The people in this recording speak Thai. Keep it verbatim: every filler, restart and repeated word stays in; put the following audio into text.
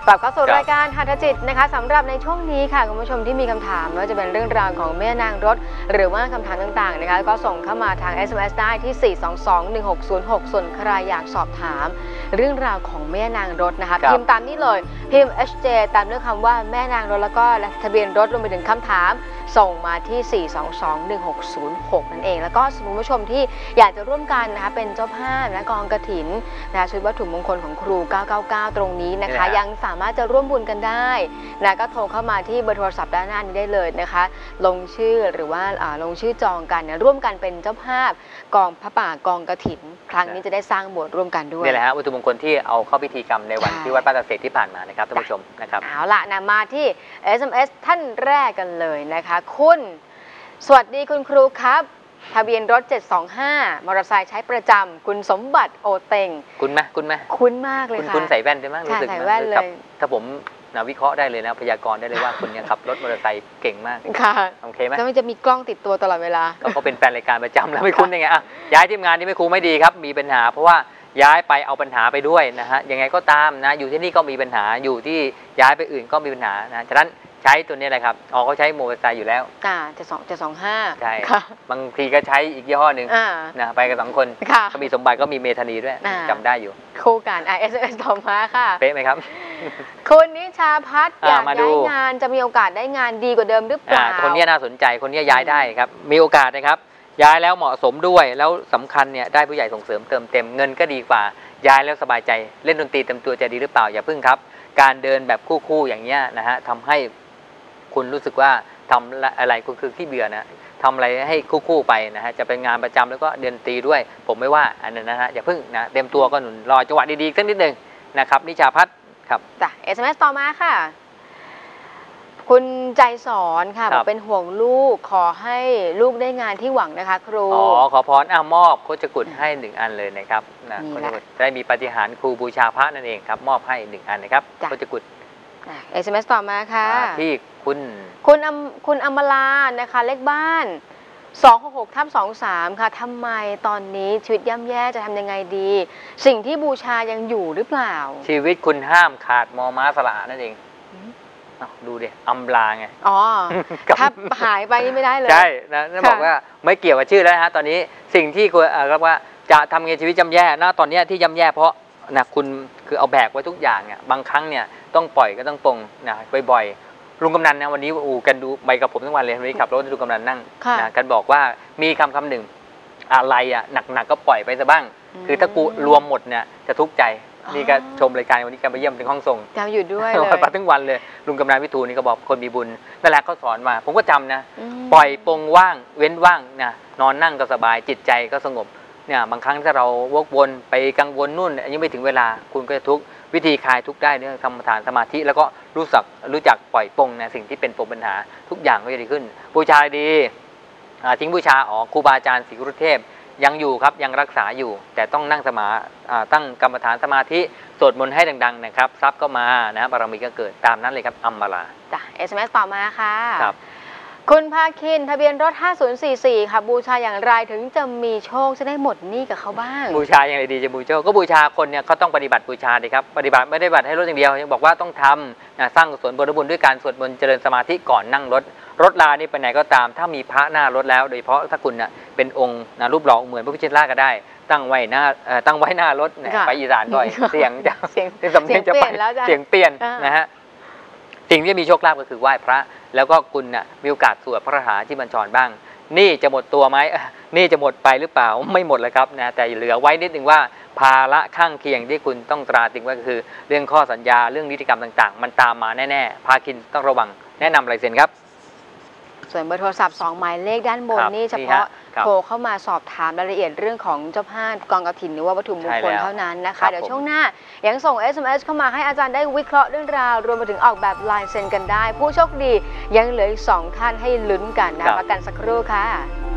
กลับเข้าสู่รายการหัตถจิตนะคะสำหรับในช่วงนี้ค่ะคุณผู้ชมที่มีคำถามไม่ว่าจะเป็นเรื่องราวของแม่นางรถหรือว่าคำถามต่างๆนะคะก็ส่งเข้ามาทาง เอส เอ็ม เอส ได้ที่สี่ สอง สอง หนึ่ง หก ศูนย์ หกส่วนใครอยากสอบถามเรื่องราวของแม่นางรถนะคะพิมพ์ตามนี้เลยพิมพ์ เอช เจ ตามด้วยคำว่าแม่นางรถแล้วก็ทะเบียนรถรวมไปถึงคำถามส่งมาที่สี่ สอง สอง หนึ่ง หก ศูนย์ หกนั่นเองแล้วก็คุณผู้ชมที่อยากจะร่วมกันนะคะเป็นเจ้าภาพและกองกฐินนะชุดวัตถุมงคลของครูเก้าเก้าเก้าตรงนี้นะคะยังสามารถจะร่วมบุญกันได้นะก็โทรเข้ามาที่เบอร์โทรศัพท์ด้านหน้านี้ได้เลยนะคะลงชื่อหรือว่าลงชื่อจองกันนะร่วมกันเป็นเจ้าภาพกองพระป่ากองกฐินครั้งนี้จะได้สร้างโบสถ์ร่วมกันด้วยนี่แหละฮะวัตถุมงคลที่เอาเข้าพิธีกรรมในวันที่วัดป่าตะเสกที่ผ่านมานะครับท่านผู้ชมนะครับเอาละนะมาที่ เอส เอ็ม เอส ท่านแรกกันเลยนะคะคุณสวัสดีคุณครูครับทะเบียนรถเจ็ดสองห้ามอเตอร์ไซค์ใช้ประจำคุณสมบัติโอเต็งคุณไหมคุณไหมคุณมากเลยค่ะคุณใส่แว่นใช่ไหมรู้สึกใส่แว่นเลยถ้าผมนะวิเคราะห์ได้เลยนะพยากรณ์ได้เลยว่าคุณเนี่ยขับรถมอเตอร์ไซค์เก่งมากค่ะโอเคไหมแล้วมันจะมีกล้องติดตัวตลอดเวลาก็เขาเป็นแฟนรายการประจำแล้วไม่คุ้นยังไงอ่ะย้ายทีมงานนี่ไม่ครูไม่ดีครับมีปัญหาเพราะว่าย้ายไปเอาปัญหาไปด้วยนะฮะยังไงก็ตามนะอยู่ที่นี่ก็มีปัญหาอยู่ที่ย้ายไปอื่นก็มีปัญหานะฉะนั้นใช้ตัวนี้แหละครับอ๋อเขาใช้มอเตอร์ไซค์อยู่แล้วอ่าจะสองจะสองห้าใช่บางทีก็ใช้อีกยี่ห้อหนึ่งนะไปกันสองคนก็มีสมบัติก็มีเมธานีด้วยจำได้อยู่คู่กันอ่า เอส เอ็ม เอส ต่อมาค่ะเป๊ะไหมครับคุณนิชาพัฒน์อยากย้ายงานจะมีโอกาสได้งานดีกว่าเดิมหรือเปล่าคนนี้น่าสนใจคนนี้ย้ายได้ครับมีโอกาสนะครับย้ายแล้วเหมาะสมด้วยแล้วสำคัญเนี่ยได้ผู้ใหญ่ส่งเสริมเติมเต็มเงินก็ดีกว่าย้ายแล้วสบายใจเล่นดนตรีเต็มตัวจะดีหรือเปล่าอย่าพึ่งครับการเดินแบบคู่ๆอย่างเงี้ยนะฮะทำให้คุณรู้สึกว่าทำอะไรก็คือขี้เบื่อนะทำอะไรให้คู่ๆไปนะฮะจะเป็นงานประจำแล้วก็เดินตรีด้วยผมไม่ว่าอันนั้นนะฮะอย่าพึ่งนะเต็มตัวก็หนุนรอจังหวะดีๆสักนิดหนึ่งนะครับนิชาพัฒน์ครับจ้ะ เอส เอ็ม เอส ต่อมาค่ะคุณใจสอนค่ะบอกเป็นห่วงลูกขอให้ลูกได้งานที่หวังนะคะครูอ๋อขอพรอ่ะมอบโคจกุฎให้หนึ่งอันเลยนะครับนะโคจกุฎได้มีปาฏิหาริย์ครูบูชาพระนั่นเองครับมอบให้หนึ่งอันนะครับโคจกุฎเอส เอ็ม เอส ต่อมาค่ะที่คุณคุณอมคุณอมลานะคะเลขบ้านสองหกหกทับสองสามค่ะทำไมตอนนี้ชีวิตย่ำแย่จะทำยังไงดีสิ่งที่บูชายังอยู่หรือเปล่าชีวิตคุณห้ามขาดมอม้าสระนั่นเองดูดิอำลาไงอ๋อถ้าหายไปนี่ไม่ได้เลยใช่นะนั่นบอกว่าไม่เกี่ยวกับชื่อแล้วฮะตอนนี้สิ่งที่คุณเรียกว่าจะทำไงชีวิตย่ำแย่นะตอนนี้ที่ย่ำแย่เพราะนะคุณคือเอาแบกไว้ทุกอย่างเนี่ยบางครั้งเนี่ยต้องปล่อยก็ต้องปรงนะบ่อยๆลุงกำนันนะวันนี้อูกันดูไปกับผมทั้งวันเลยวันนี้ขับรถลุงกำนันนั่งนะกันบอกว่ามีคำคำหนึ่งอะไรอ่ะหนักๆก็ปล่อยไปซะบ้างคือถ้ากูรวมหมดเนี่ยจะทุกข์ใจนี่ก็ชมรายการวันนี้กันไปเยี่ยมถึงห้องส่งจำอยู่ด้วยเลยไปทั้งวันเลยลุงกำนันวิทูลนี่ก็บอกคนมีบุญนั่นแหละเขาสอนมาผมก็จำนะปล่อยปรงว่างเว้นว่างนะนอนนั่งก็สบายจิตใจก็สงบเนี่ยบางครั้งถ้าเราวกวนไปกังวลนู่นยังไม่ถึงเวลาคุณก็จะทุกข์วิธีคลายทุกข์ได้เนี่ยกรรมฐานสมาธิแล้วก็รู้จักรู้จักปล่อยปรงนะสิ่งที่เป็นปมปัญหาทุกอย่างก็จะดีขึ้นบูชาดีทิ้งบูชาอ๋อครูบาอาจารย์ศรีกุรุเทพยังอยู่ครับยังรักษาอยู่แต่ต้องนั่งสมาตั้งกรรมฐานสมาธิสวดมนต์ให้ดังๆนะครับทรัพย์ก็มานะบารมีก็เกิดตามนั้นเลยครับอัมบาลาจ้ะ เอส เอ็ม เอส ต่อมาค่ะครับคุณภาคินทะเบียนรถห้าศูนย์สี่สี่ค่ะบูชาอย่างไรถึงจะมีโชคจะได้หมดหนี้กับเขาบ้างบูชาอย่างไรดีจะบูชาก็บูชาคนเนี่ยเขาต้องปฏิบัติบูชาดีครับปฏิบัติไม่ได้บัติให้รถอย่างเดียวยังบอกว่าต้องทำนะสร้างกุศลบุญด้วยการสวดมนต์เจริญสมาธิก่อนนั่งรถรถลานี่ไปไหนก็ตามถ้ามีพระหน้ารถแล้วโดยเฉพาะถ้าคุณเนี่ยเป็นองค์นะรูปหล่อเหมือนพระพุทธเจ้าก็ได้ตั้งไว้หน้าตั้งไว้หน้ารถไปอีสานด้วยเสียงจะเสียงสำเนียงจะไปเสียงเปลี่ยนนะฮะสิ่งที่มีโชคลาภก็คือไหว้พระแล้วก็คุณน่ะมีโอกาสสวดพระคาถาที่บัญชรบ้างนี่จะหมดตัวไหมนี่จะหมดไปหรือเปล่าไม่หมดเลยครับนะแต่เหลือไว้นิดนึงว่าภาระข้างเคียงที่คุณต้องตราตรึงไว้ก็คือเรื่องข้อสัญญาเรื่องนิติกรรมต่างๆมันตามมาแน่ๆพาคินต้องระวังแนะนำลายเซ็นครับส่วนเบอร์โทรศัพท์สองหมายเลขด้านบนนี่เฉพาะโทรเข้ามาสอบถามรายละเอียดเรื่องของเจ้าภาพกองกฐินหรือว่าวัตถุมงคลเท่านั้นนะคะเดี๋ยวช่วงหน้ายังส่ง เอส เอ็ม เอส เข้ามาให้อาจารย์ได้วิเคราะห์เรื่องราวรวมไปถึงออกแบบลายเซ็นกันได้ผู้โชคดียังเหลืออีกสองท่านให้ลุ้นกันนะมากันสักครู่ค่ะ